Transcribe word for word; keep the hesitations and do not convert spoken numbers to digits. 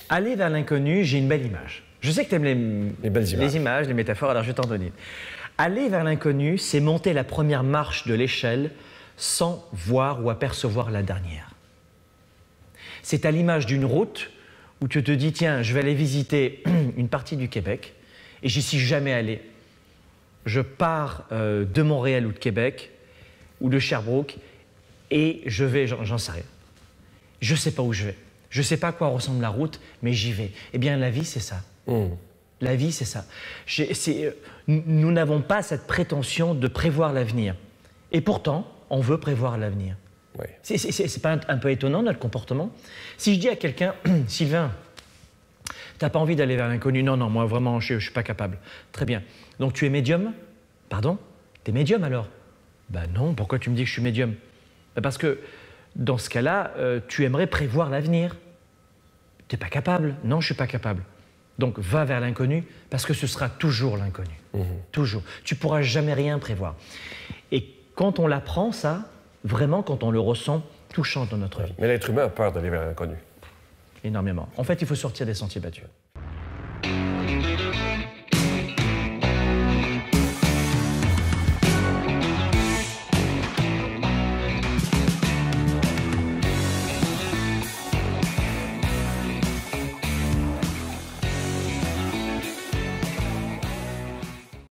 Aller vers l'inconnu, j'ai une belle image. Je sais que tu aimes les, les belles images. les images, les métaphores, alors je vais t'en donner. Aller vers l'inconnu, c'est monter la première marche de l'échelle sans voir ou apercevoir la dernière. C'est à l'image d'une route où tu te dis, tiens, je vais aller visiter une partie du Québec et j'y suis jamais allé. Je pars euh, de Montréal ou de Québec ou de Sherbrooke et je vais, j'en sais rien. Je ne sais pas où je vais. Je ne sais pas à quoi ressemble la route, mais j'y vais. Eh bien, la vie, c'est ça. Mmh. La vie, c'est ça. Euh, nous n'avons pas cette prétention de prévoir l'avenir. Et pourtant, on veut prévoir l'avenir. Oui. C'est pas un, un peu étonnant, notre comportement? Si je dis à quelqu'un, Sylvain, tu n'as pas envie d'aller vers l'inconnu? Non, non, moi, vraiment, je ne suis pas capable. Très bien. Donc, tu es médium? Pardon? Tu es médium, alors? Ben non, pourquoi tu me dis que je suis médium? Ben parce que, dans ce cas-là, euh, tu aimerais prévoir l'avenir. Tu n'es pas capable? Non, je ne suis pas capable. Donc, va vers l'inconnu, parce que ce sera toujours l'inconnu. Mmh. Toujours. Tu ne pourras jamais rien prévoir. Et quand on l'apprend, ça, vraiment, quand on le ressent, tout change dans notre vie. Mais l'être humain a peur d'aller vers l'inconnu. Énormément. En fait, il faut sortir des sentiers battus.